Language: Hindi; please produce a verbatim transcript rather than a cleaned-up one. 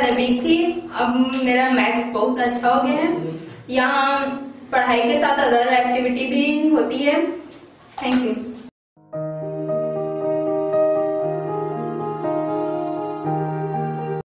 मैं वीक थी, अब मेरा मैथ्स बहुत अच्छा हो गया है। यहाँ पढ़ाई के साथ अदर एक्टिविटी भी होती है। Thank you.